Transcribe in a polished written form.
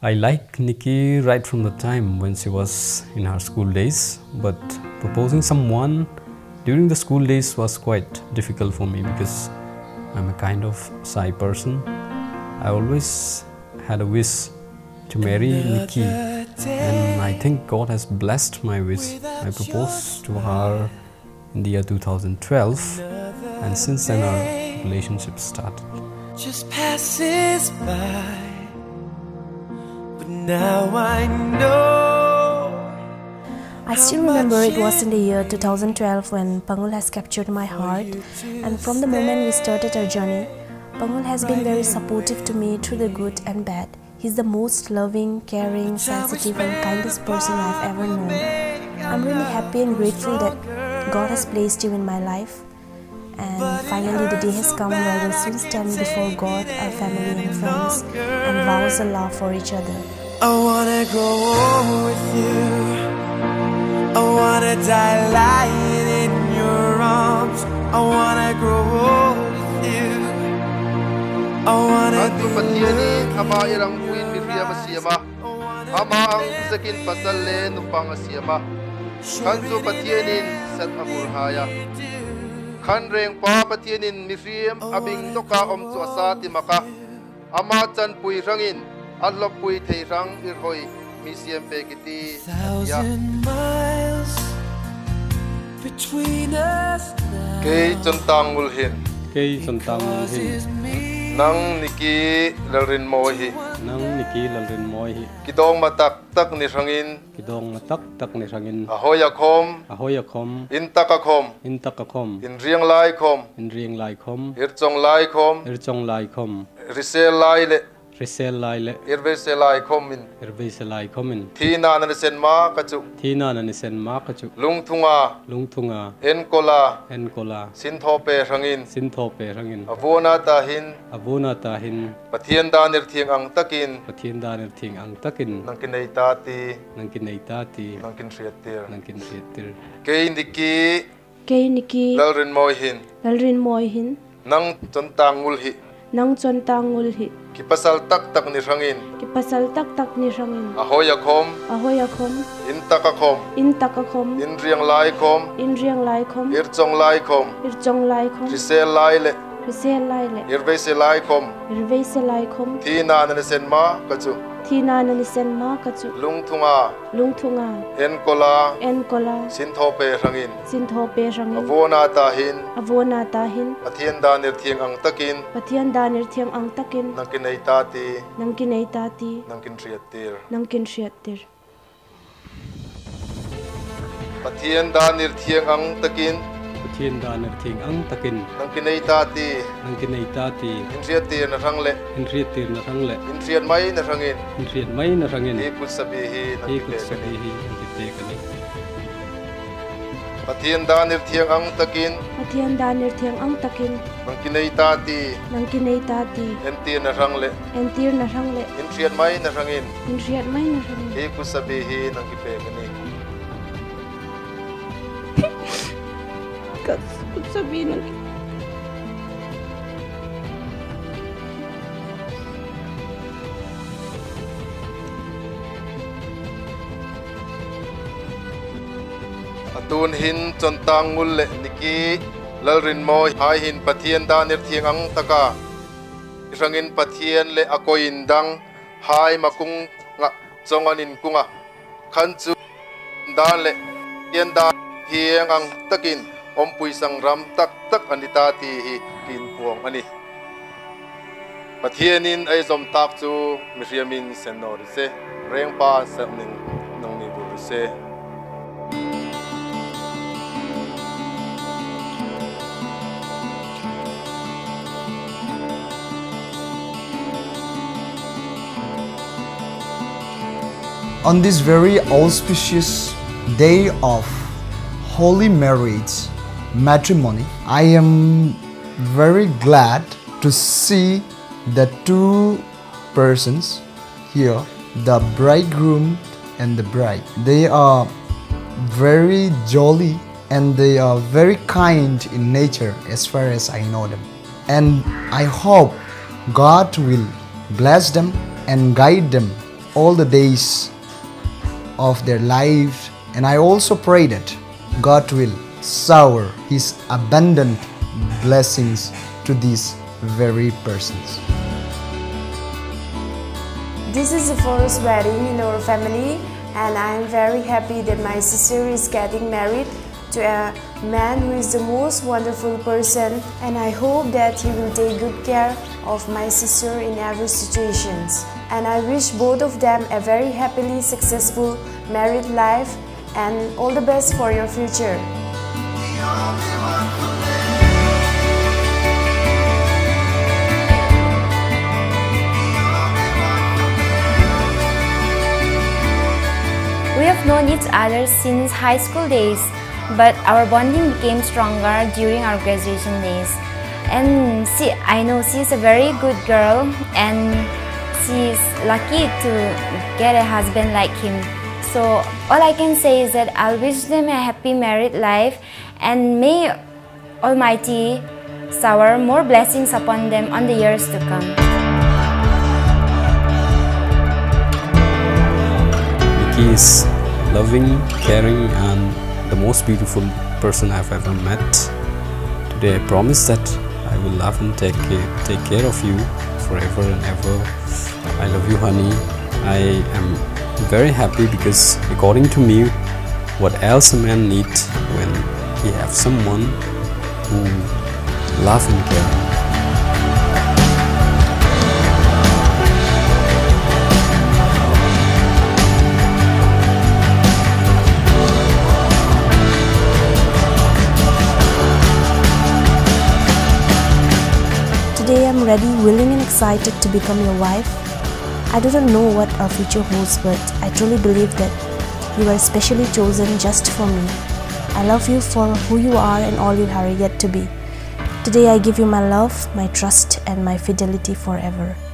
I liked Nikki right from the time when she was in her school days, but proposing someone during the school days was quite difficult for me because I'm a kind of shy person. I always had a wish to marry Nikki, and I think God has blessed my wish. I proposed to her in the year 2012, and since then our relationship started. Just passes by. Now I know. I still remember it was in the year 2012 when Pangul has captured my heart, and from the moment we started our journey, Pangul has been very supportive to me through the good and bad. He's the most loving, caring, sensitive and kindest person I've ever known. I'm really happy and grateful that God has placed you in my life. And finally the day has come where we'll soon stand before God, our family and friends, and vows a love for each other. I wanna grow old with you. I wanna die lying in your arms. I wanna grow old with you. I wanna be patiani ama irang puin miriam asiama ama ang sakin pasalle nupang asiama kansu patianin sat abur haya khanreng pa patianin miriam abing toka om chu asati maka ama chan pui rangin adlop pui thei rang irhoi misiam pe kiti ya ke chantang mulhin nang Nikki lalrin mohi kidong matak tak ni rangin ahoya khom intakakhom in riang lai khom irchong lai khom risel lai le irvese lai khomin thina na sen ma kachu lungthunga enkola sinthope rangin avona ta hin pathian da nir thiang ang takin nangkinai tati nangkin riatir ke Nikki lalrin mohin nang chontang ngul hi kipasal tak tak ni rangin ahoya khom intakakhom in riang lai khom irchong lai khom risel lai le irvese lai khom thina na sen ma kachu lungthunga enkola sinthope rangin avona ta hin pathian da nir thiang ang takin nangkinai tati nangkin riatir pathian da nir thiang ang takin nangkinai tati inriatir na rangle inriat mai na rangin ikusabihi nangkipekani pathian da nir thiang ang takin nangkinai tati entir na rangle inriat mai na rangin ikusabihi nangkipekani atun hin chontang ngul le Nikki lalrin mo hai hin pathian da nir thiang ang taka rangin pathian le akoin dang hai makung nga chonganin kunga khanchu dan le yen da thiang ang takin ompui sangram tak anita ti hi kin puang ani pathianin ai zom tak chu miriamin senor se reng pa samning nong ni bur se On this very auspicious day of holy marriage matrimony, I am very glad to see the two persons here, the bridegroom and the bride. They are very jolly and they are very kind in nature as far as I know them. And I hope God will bless them and guide them all the days of their life. And I also pray that God will shower His abundant blessings to these very persons. This is the first wedding in our family, and I am very happy that my sister is getting married to a man who is the most wonderful person, and I hope that he will take good care of my sister in every situation. And I wish both of them a very happily successful married life and all the best for your future. We have known each other since high school days, but our bonding became stronger during our graduation days. And I know she's a very good girl, and she's lucky to get a husband like him. So all I can say is that I'll wish them a happy married life, and may Almighty shower more blessings upon them on the years to come. Nikki is loving, caring, and the most beautiful person I've ever met. Today I promise that I will love and take care of you forever and ever. I love you, honey. I am very happy because according to me, what else a man needs when he has someone who loves and cares. Today I'm ready, willing and excited to become your wife. I do not know what our future holds, but I truly believe that you are specially chosen just for me. I love you for who you are and all you are yet to be. Today I give you my love, my trust, and my fidelity forever.